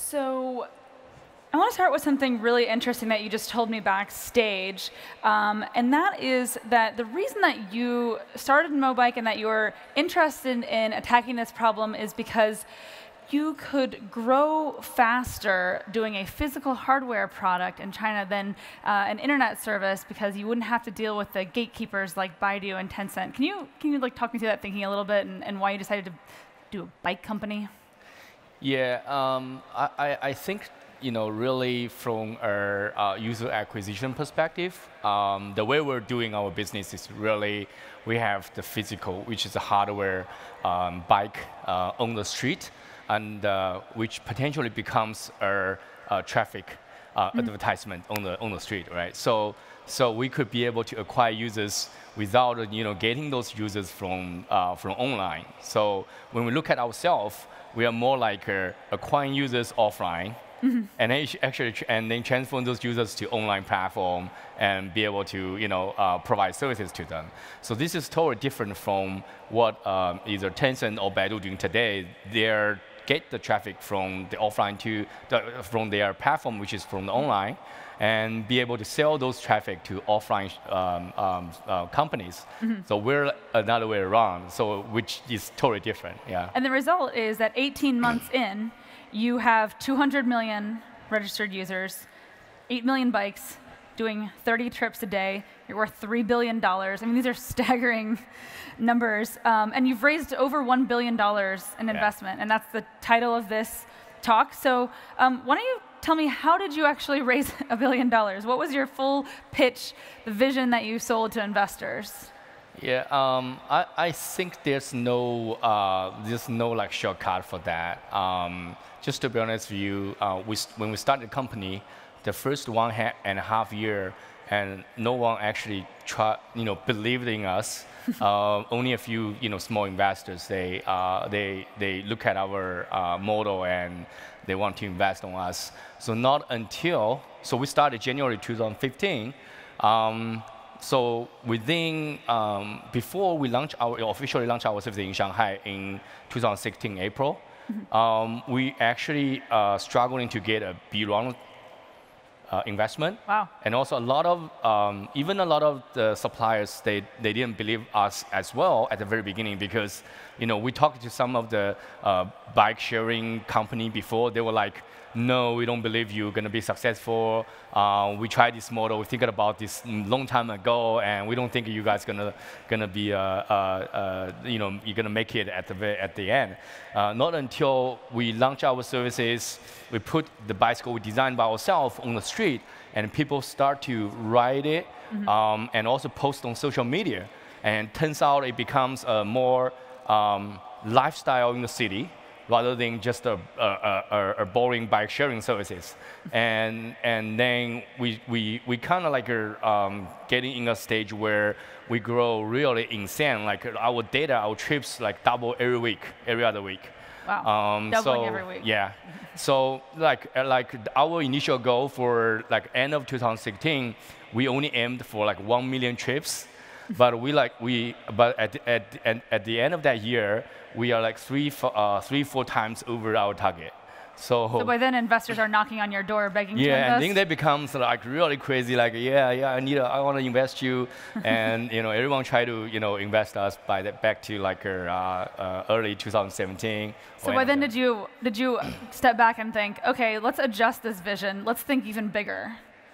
So I want to start with something really interesting that you just told me backstage, and that is that the reason that you started MoBike and that you're interested in attacking this problem is because you could grow faster doing a physical hardware product in China than an internet service because you wouldn't have to deal with the gatekeepers like Baidu and Tencent. Can you like talk me through that thinking a little bit and why you decided to do a bike company? Yeah, I think really from our user acquisition perspective, the way we're doing our business is really we have the physical, which is a hardware bike on the street, and which potentially becomes a traffic advertisement on the street, right? So we could be able to acquire users without getting those users from online. So when we look at ourselves, we are more like acquiring users offline, and then transform those users to online platform and be able to provide services to them. So this is totally different from what either Tencent or Baidu doing today. They get the traffic from the offline from their platform, which is from the online, and be able to sell those traffic to offline companies. So we're another way around, which is totally different. Yeah. And the result is that 18 months in, you have 200 million registered users, 8 million bikes, doing 30 trips a day. You're worth $3 billion. I mean, these are staggering numbers. And you've raised over $1 billion in investment, and that's the title of this talk. So why don't you tell me, how did you actually raise $1 billion? What was your full pitch, the vision that you sold to investors? Yeah, I think there's no like shortcut for that. Just to be honest with you, when we started the company, the first 1.5 years, and no one actually believed in us. Only a few small investors. They look at our model and they want to invest on us. So we started January 2015. So before we officially launched our service in Shanghai in 2016 April, we actually struggling to get a B round investment. Wow. And also even a lot of the suppliers, they didn't believe us as well at the very beginning, because we talked to some of the bike sharing company before. They were like, no, we don't believe you're going to be successful. We tried this model. We thinking about this long time ago, and we don't think you guys gonna be you're gonna make it at the end. Not until we launch our services, we put the bicycle we designed by ourselves on the street, and people start to ride it, and also post on social media. And turns out it becomes a more lifestyle in the city, rather than just a boring bike sharing services. And then we kind of like are getting in a stage where we grow really insane. Like our data, our trips like double every other week. Wow, doubling every week. Yeah. So like our initial goal for like end of 2016, we only aimed for like 1 million trips. But at the end of that year, we are like 3-4 times over our target. So by then, investors are knocking on your door begging to invest? Yeah, and then they become like really crazy. Like, I want to invest you, and everyone try to invest us back to like early 2017. So by then, did you step back and think, okay, let's adjust this vision. Let's think even bigger?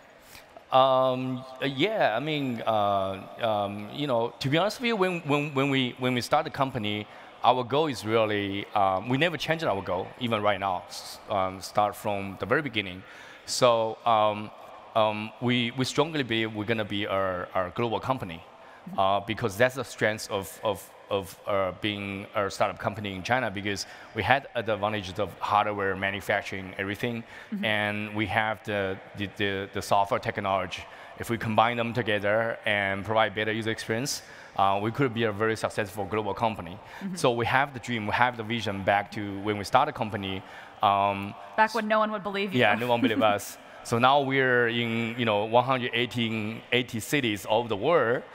Yeah, I mean, to be honest with you, when we start the company, our goal is really, we never changed our goal, even right now, start from the very beginning. So we strongly believe we're going to be a global company, because that's the strength of being a startup company in China, because we had the advantages of hardware, manufacturing, everything, and we have the software technology. If we combine them together and provide better user experience, we could be a very successful global company. So we have the dream, we have the vision back to when we started the company. Back when no one would believe you. Yeah, no one believed us. So now we're in 180 cities all over the world.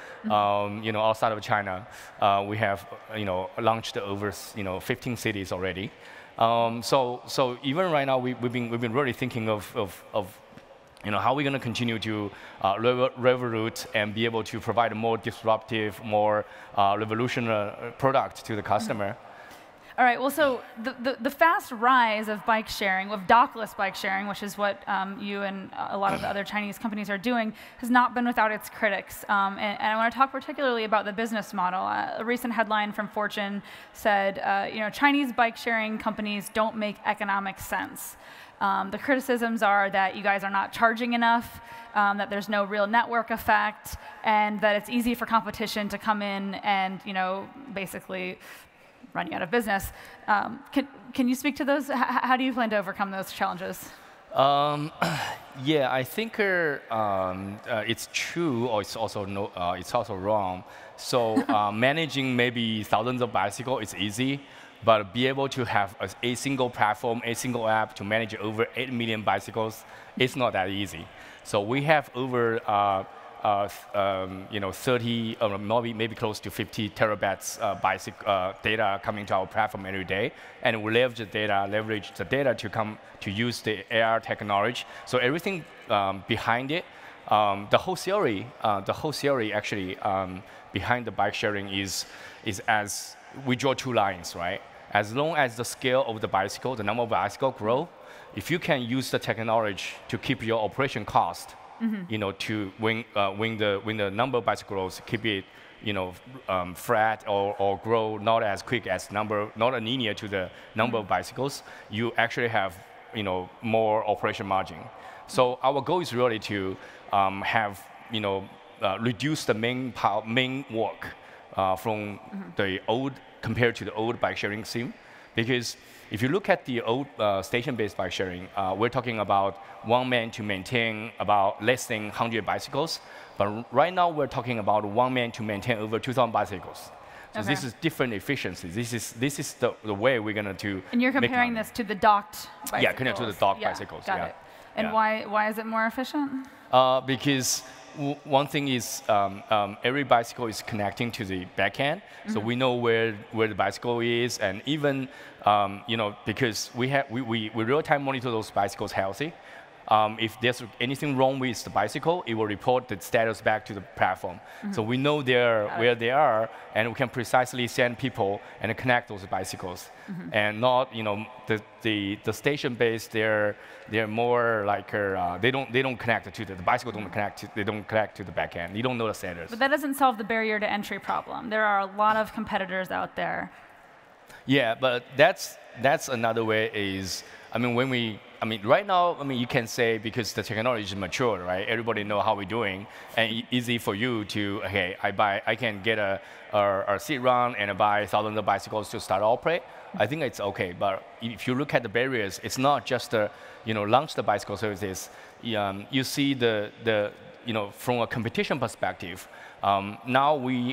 Outside of China, we have launched over 15 cities already, So even right now, we've been really thinking of how we're going to continue to revolute and be able to provide a more disruptive, more revolutionary product to the customer. All right, well, so the fast rise of bike sharing, of dockless bike sharing, which is what you and a lot of the other Chinese companies are doing, has not been without its critics. And I want to talk particularly about the business model. A recent headline from Fortune said, Chinese bike sharing companies don't make economic sense. The criticisms are that you guys are not charging enough, that there's no real network effect, and that it's easy for competition to come in and basically run you out of business. Can you speak to those? How do you plan to overcome those challenges? Yeah, I think it's true, or it's also wrong. So managing maybe thousands of bicycles is easy, but be able to have a single platform, a single app to manage over 8 million bicycles, it's not that easy. So we have over 30, maybe close to 50 terabytes data coming to our platform every day, and we leverage the data to use the AR technology. So everything behind it, the whole theory actually behind the bike sharing is as we draw two lines, right? As long as the scale of the bicycle, the number of bicycles grow, if you can use the technology to keep your operation cost, to when the number of bicycles keep it, flat or grow not as quick as not a linear to the number of bicycles, you actually have, more operation margin. So our goal is really to have, reduce the main work from the old compared to the old bike sharing scheme, because if you look at the old station-based bike sharing, we're talking about one man to maintain about less than 100 bicycles. But right now, we're talking about one man to maintain over 2,000 bicycles. So this is different efficiency. This is the way we're going to. And you're comparing this to the docked bicycles. Yeah, compared to the docked bicycles. Got it. And why is it more efficient? Because one thing is every bicycle is connecting to the back end, so we know where the bicycle is, and even because we real time monitor those bicycles healthy. If there's anything wrong with the bicycle, it will report the status back to the platform. So we know where they are, and we can precisely send people and connect those bicycles. And not, the station based, they're more like they don't connect to the bicycle. They don't connect to the back end. You don't know the status. But that doesn't solve the barrier to entry problem. There are a lot of competitors out there. Yeah, but that's another way is, right now, you can say because the technology is mature, right? Everybody know how we're doing, and easy for you to, okay, I can get a seat run and buy thousands of bicycles to start operate. I think it's okay, but if you look at the barriers, it's not just launch the bicycle services. You see from a competition perspective, now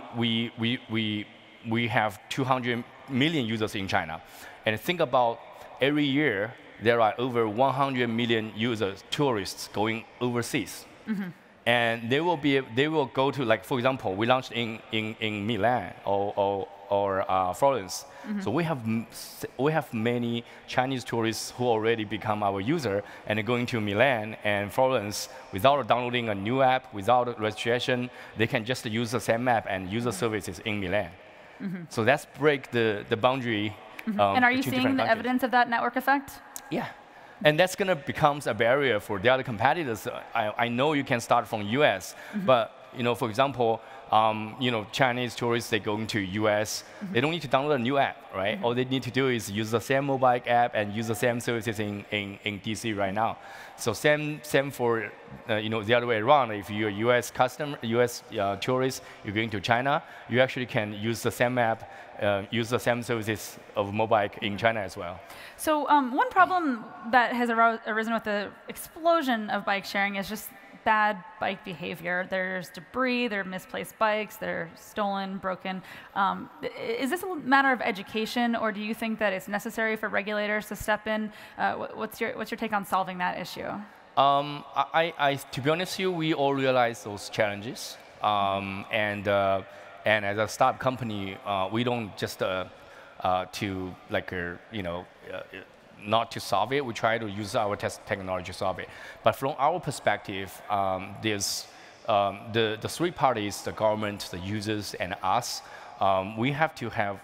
we have 200 million users in China, and think about every year. There are over 100 million tourists going overseas, and they will go to, like, for example, we launched in Milan or Florence. So we have many Chinese tourists who already become our user and are going to Milan and Florence without downloading a new app, without registration. They can just use the same app and use the services in Milan. So that's break the boundary. And are you seeing the evidence of that network effect? Yeah, and that's going to become a barrier for the other competitors. I know you can start from US, but for example, Chinese tourists, they go into US, they don't need to download a new app, right? All they need to do is use the same MoBike app and use the same services in DC right now. So same for the other way around. If you're a US tourist, you're going to China, you actually can use the same app, use the same services of MoBike in China as well. So one problem that has arisen with the explosion of bike sharing is just bad bike behavior. There's debris, there are misplaced bikes, they're stolen, broken. Is this a matter of education, or do you think that it's necessary for regulators to step in? What's your take on solving that issue? To be honest with you, we all realize those challenges. And as a startup company, we don't just not to solve it. We try to use our technology to solve it. But from our perspective, there's the three parties: the government, the users, and us. We have to have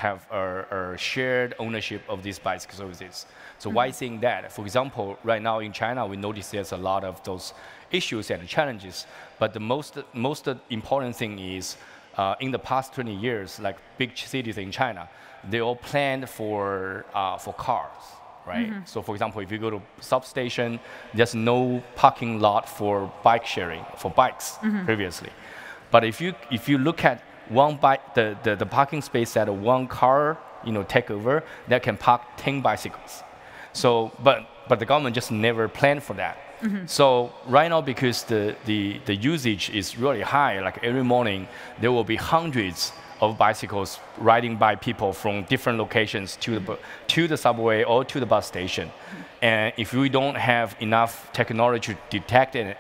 a shared ownership of these bicycle services. So why saying that? For example, right now in China, we notice there's a lot of those issues and challenges. But the most important thing is, in the past 20 years, like big cities in China, they all planned for cars, right? So for example, if you go to substation, there's no parking lot for bike sharing, for bikes previously. But if you look at one bike, the parking space that one car take over, that can park 10 bicycles. So, but the government just never planned for that. So right now, because the usage is really high, like every morning there will be hundreds of bicycles riding by people from different locations to the subway or to the bus station. And if we don't have enough technology to detect it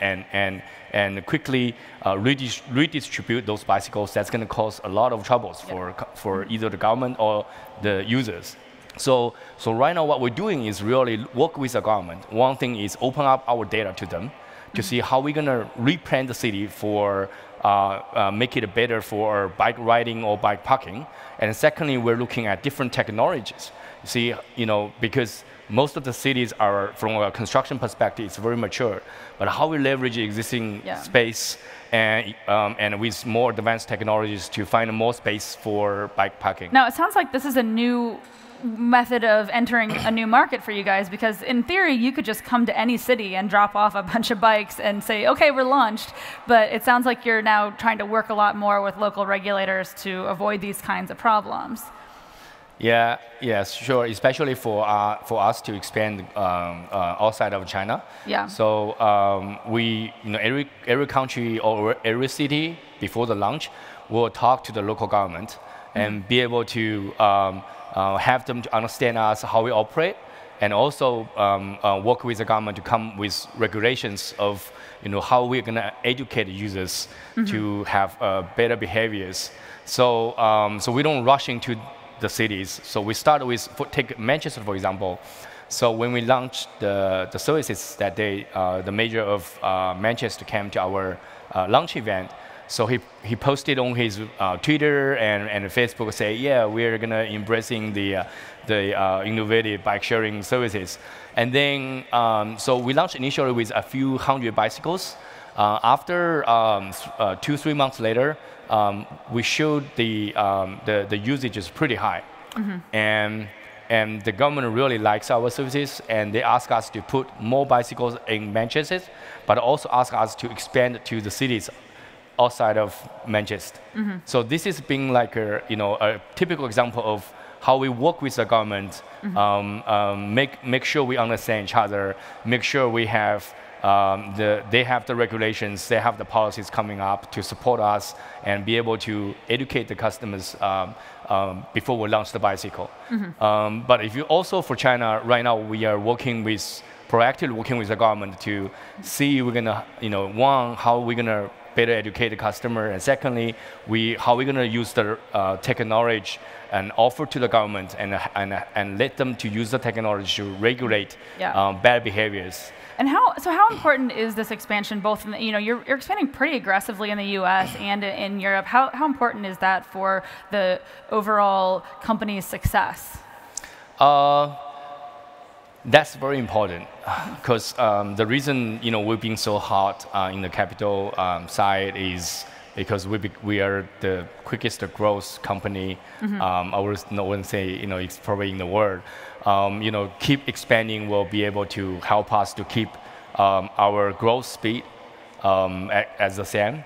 and quickly redistribute those bicycles, that's going to cause a lot of troubles for either the government or the users. So right now what we're doing is really work with the government. One thing is open up our data to them to see how we're going to replan the city for make it better for bike riding or bike parking. And secondly, we're looking at different technologies. You see, because most of the cities are, from a construction perspective, it's very mature. But how we leverage existing space and with more advanced technologies to find more space for bike parking. Now, it sounds like this is a new method of entering a new market for you guys, because in theory you could just come to any city and drop off a bunch of bikes and say, okay, we're launched. But it sounds like you're now trying to work a lot more with local regulators to avoid these kinds of problems. Yeah, yes, sure. Especially for us to expand outside of China. Yeah. So we, every country or every city before the launch will talk to the local government and be able to have them to understand us, how we operate, and also work with the government to come with regulations of how we're going to educate users to have better behaviors. So so we don't rush into the cities. So we start with, take Manchester for example. So when we launched the services that day, the mayor of Manchester came to our launch event. So he posted on his Twitter and Facebook, say, yeah, we're gonna embracing the innovative bike sharing services. And then so we launched initially with a few hundred bicycles. After 2-3 months later, we showed the usage is pretty high, and the government really likes our services, and they ask us to put more bicycles in Manchester, but also ask us to expand to the cities outside of Manchester. So this is being like a typical example of how we work with the government, make sure we understand each other, make sure we have they have the regulations, they have the policies coming up to support us and be able to educate the customers before we launch the bicycle. But if you also for China, right now we are proactively working with the government to see we're gonna, one, how we're gonna better educate the customer, and secondly, how we're gonna use the technology and offer to the government and let them to use the technology to regulate bad behaviors. And how important is this expansion? Both in you're expanding pretty aggressively in the U.S. and in Europe. How important is that for the overall company's success? That's very important because the reason we're being so hot in the capital side is because we are the quickest growth company. I wouldn't say it's probably in the world. Keep expanding will be able to help us to keep our growth speed as the same.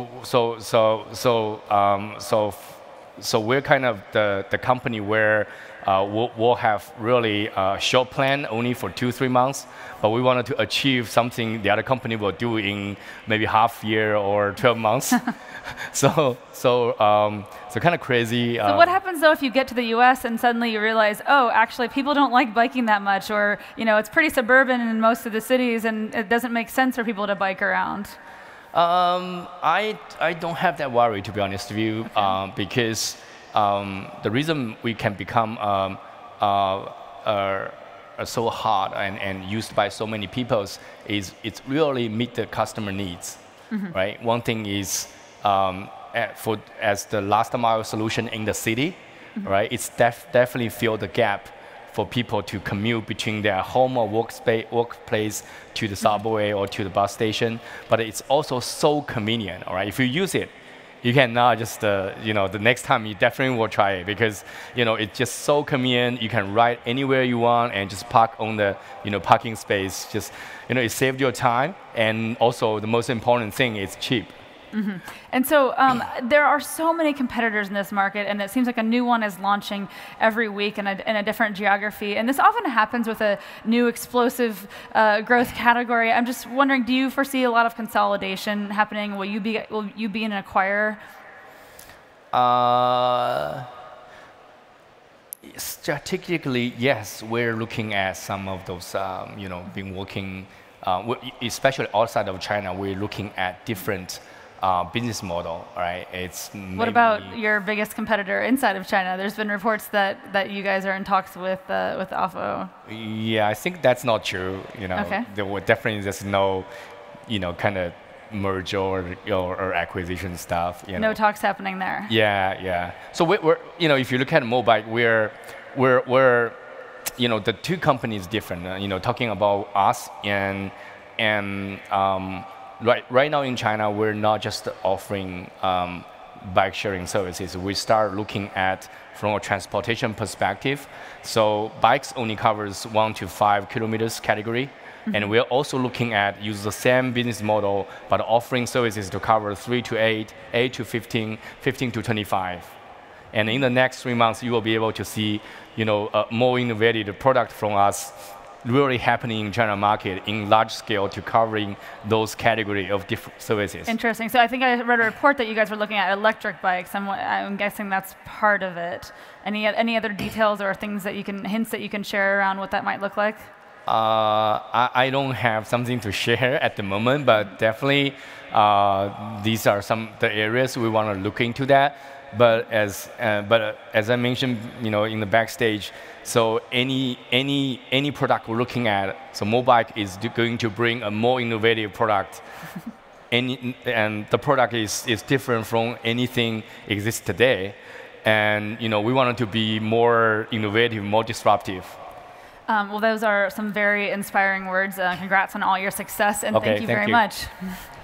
So we're kind of the company where we'll have really a short plan only for 2-3 months, but we wanted to achieve something the other company will do in maybe half year or 12 months. So kind of crazy. So what happens though if you get to the U.S. and suddenly you realize, oh, actually people don't like biking that much, or it's pretty suburban in most of the cities, and it doesn't make sense for people to bike around? I don't have that worry, to be honest with you, because the reason we can become so hard and used by so many people is it's really meet the customer needs, right? One thing is as the last mile solution in the city, right? It's definitely fill the gap for people to commute between their home or workplace to the subway or to the bus station. But it's also so convenient, all right? If you use it, you can now just, the next time you definitely will try it because, it's just so convenient. You can ride anywhere you want and just park on the, parking space. Just, it saved your time. And also the most important thing is cheap. And so there are so many competitors in this market, and it seems like a new one is launching every week in a different geography. And this often happens with a new explosive growth category. I'm just wondering, do you foresee a lot of consolidation happening? Will you be an acquirer? Strategically, yes, we're looking at some of those, been working, especially outside of China, we're looking at different business model, right? What about your biggest competitor inside of China? There's been reports that you guys are in talks with Oppo. Yeah, I think that's not true. Okay. There were definitely just no, kind of merger or acquisition stuff. No talks happening there. Yeah. So we're if you look at MoBike, we're the two companies different. Talking about us and Right now in China, we're not just offering bike sharing services. We start looking at from a transportation perspective. So bikes only covers 1 to 5 kilometers category. And we're also looking at use the same business model, but offering services to cover 3 to 8, 8 to 15, 15 to 25. And in the next 3 months, you will be able to see, a more innovative product from us really happening in China market in large scale to covering those category of different services. Interesting. So I think I read a report that you guys were looking at electric bikes. I'm guessing that's part of it. Any other details or hints that you can share around what that might look like? I don't have something to share at the moment, but definitely these are the areas we want to look into that. But as I mentioned, in the backstage, so any product we're looking at, so MoBike is going to bring a more innovative product, and the product is different from anything exists today, and we want it to be more innovative, more disruptive. Well, those are some very inspiring words. Congrats on all your success, and Okay, thank you very much.